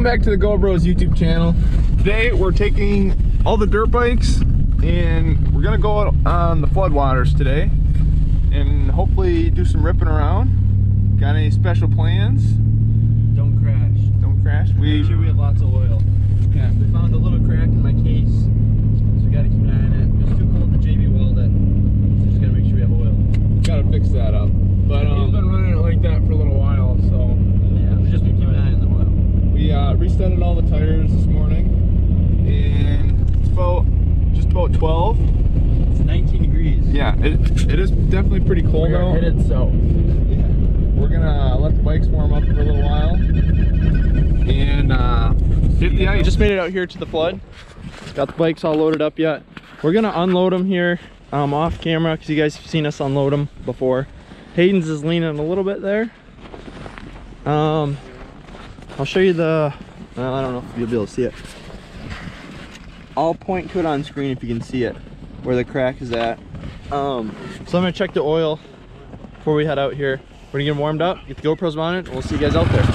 back to the GoBros YouTube channel. Today we're taking all the dirt bikes and we're gonna go out on the floodwaters today and hopefully do some ripping around. Got any special plans? Don't crash. Don't crash. Make sure we have lots of oil. Yeah. We found a little crack in my case, so we gotta keep an eye on it. It's too cold to JB weld it, so just gotta make sure we have oil. Gotta fix that up. But He's been running it like that for a little while, so Yeah, we just keep an eye on the oil. we resetted all the tires this morning, and it's just about 12. It's 19 degrees. Yeah, it is definitely pretty cold we're out. headed south. Yeah. We're gonna let the bikes warm up for a little while and hit the ice. Just made it out here to the flood. Got the bikes all loaded up yet. We're gonna unload them here off camera because you guys have seen us unload them before. Hayden's is leaning a little bit there. I'll show you the, I don't know if you'll be able to see it. I'll point to it on screen if you can see it, where the crack is at. So I'm gonna check the oil before we head out here. We're gonna get them warmed up, get the GoPros mounted, and we'll see you guys out there.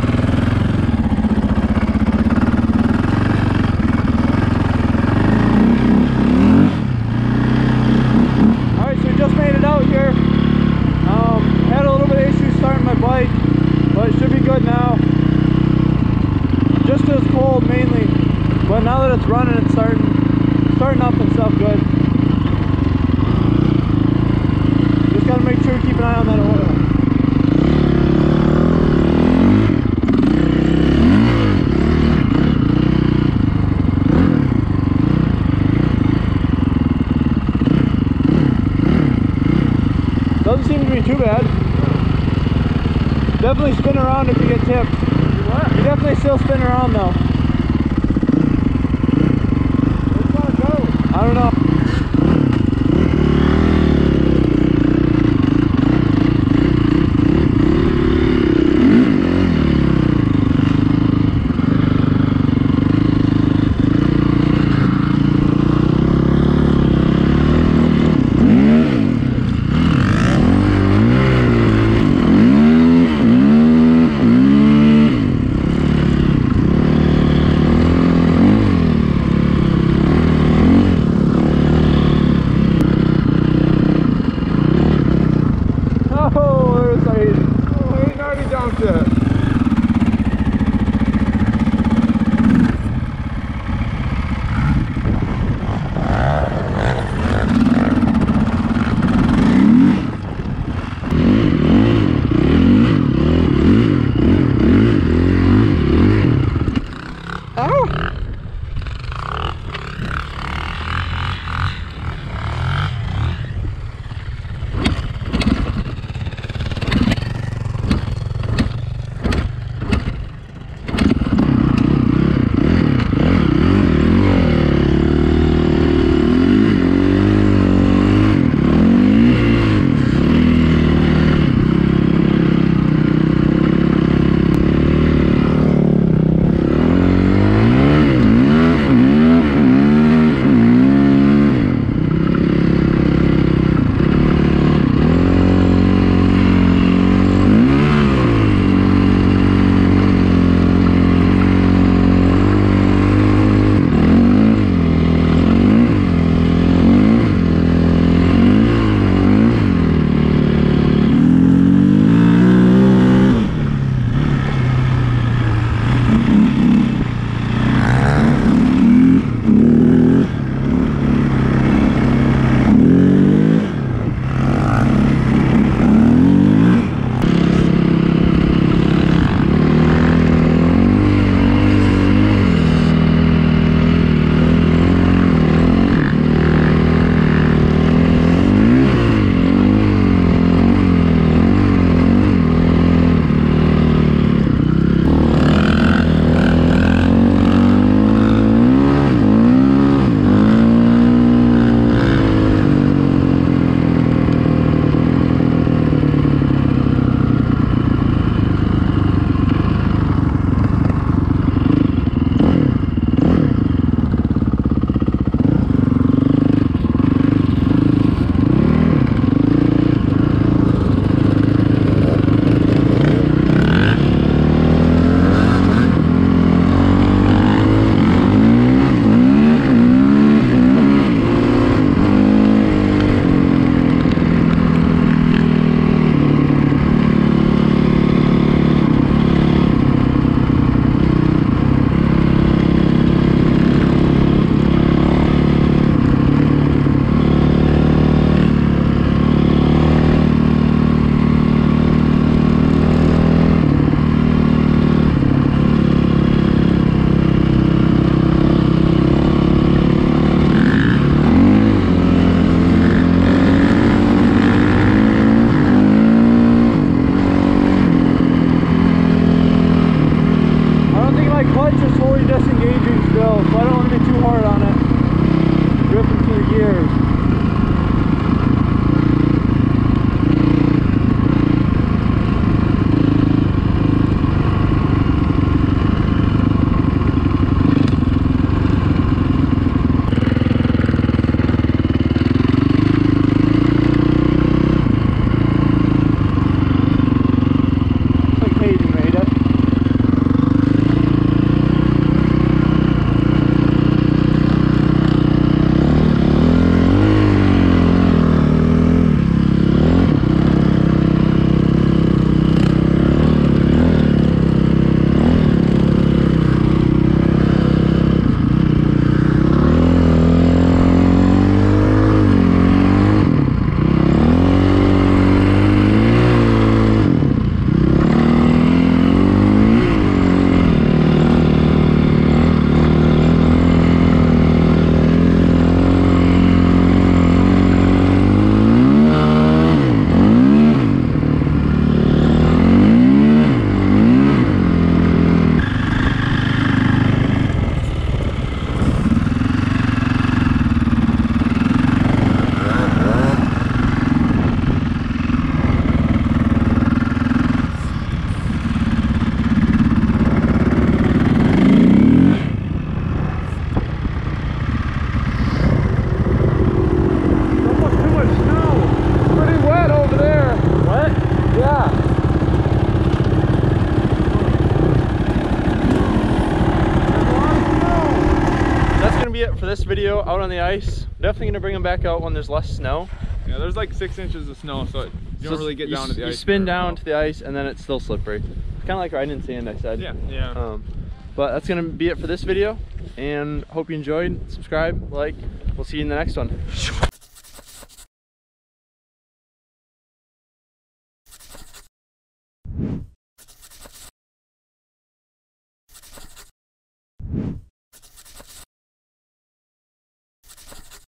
Alright, so we just made it out here. Had a little bit of issue starting my bike, but it should be good now. Just 'cause it's cold mainly, but now that it's running, it's starting up and stuff good. Just gotta make sure we keep an eye on that oil. Doesn't seem to be too bad. Definitely spin around if you get tipped. What? You definitely still spin around though. Where's it gonna go? I don't know. video out on the ice. Definitely gonna bring them back out when there's less snow. Yeah, there's like 6 inches of snow, so you don't really get down to the ice. You spin very down well. to the ice and then it's still slippery. Kind of like riding in sand, I said. Yeah. But that's gonna be it for this video, and hope you enjoyed. Subscribe, like. We'll see you in the next one.